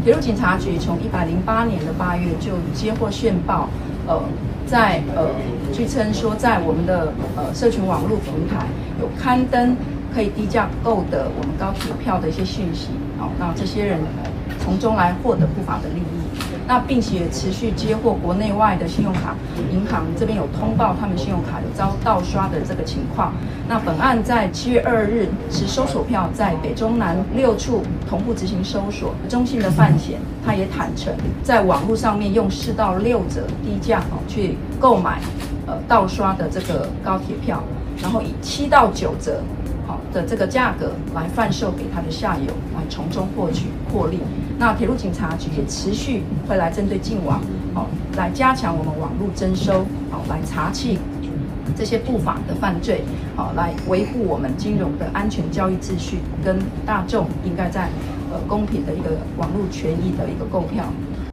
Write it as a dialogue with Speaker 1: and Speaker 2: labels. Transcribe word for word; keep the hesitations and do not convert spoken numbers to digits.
Speaker 1: 铁路警察局从一百零八年的八月就接获线报，呃，在呃据称说在我们的呃社群网络平台有刊登可以低价购的我们高铁票的一些讯息，好、哦，那这些人从中来获得不法的利益。那并且持续接获国内外的信用卡银行这边有通报他们信用卡有遭盗刷的这个情况。那本案在七月二日持搜索票在北中南六处同步执行搜索，中信的范闲他也坦诚在网络上面用四到六折低价哦去购买呃盗刷的这个高铁票，然后以七到九折好的这个价格来贩售给他的下游，来从中获取获利。那铁路警察局也持续会来针对净网，哦，来加强我们网络征收，哦，来查缉这些不法的犯罪，哦，来维护我们金融的安全交易秩序，跟大众应该在呃公平的一个网络权益的一个购票。